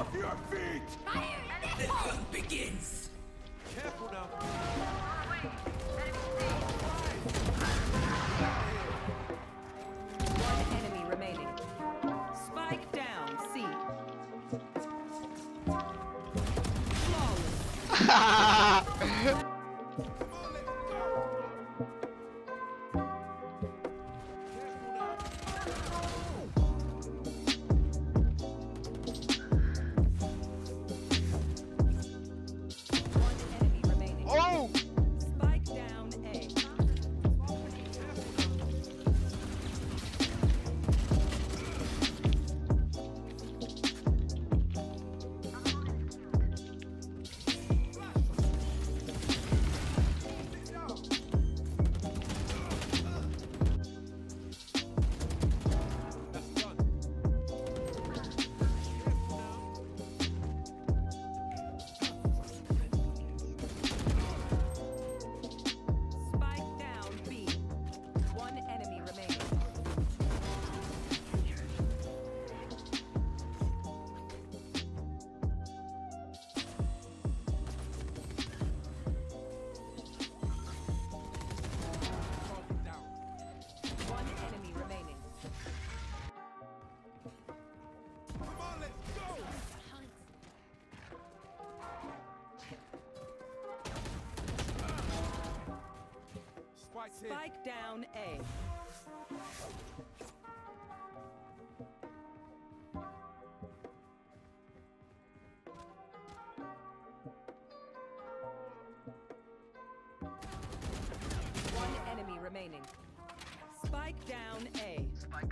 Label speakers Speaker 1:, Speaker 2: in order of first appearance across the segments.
Speaker 1: Off your feet!
Speaker 2: The hunt begins!
Speaker 1: Careful now.
Speaker 3: One enemy remaining. Spike down, C. Flawless. Spike down A. One enemy remaining. Spike down A. Spike.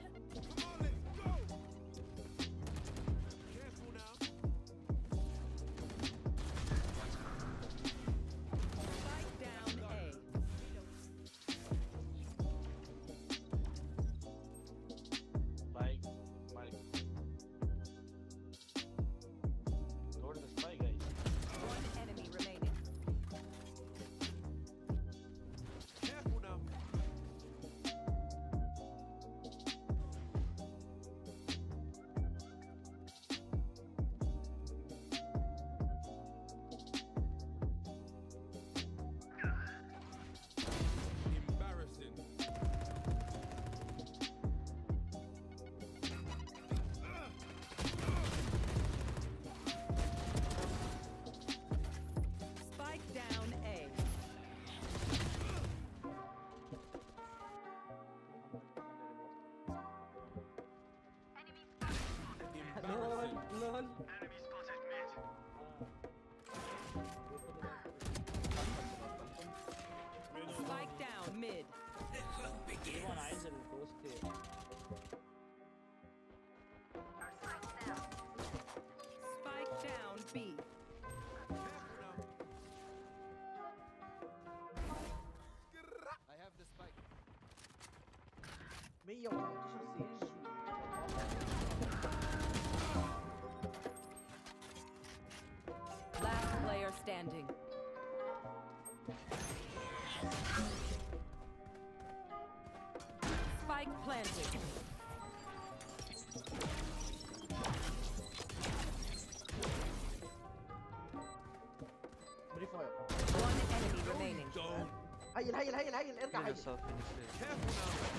Speaker 4: Lol.
Speaker 3: Spike down mid.
Speaker 2: The hunt begins!
Speaker 3: Spike down B.
Speaker 1: I have the spike.
Speaker 4: 没有，这是谁输？
Speaker 3: Last player standing. Spike planted. One enemy remaining.
Speaker 4: هيل هيل هيل هيل ارجع هيل.
Speaker 1: Careful now.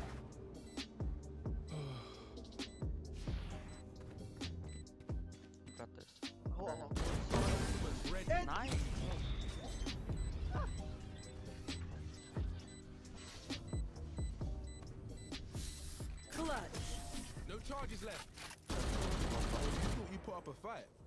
Speaker 5: Got this.
Speaker 4: هو هو.
Speaker 5: Nice.
Speaker 3: Clutch.
Speaker 1: No charges left. You thought you put up a fight.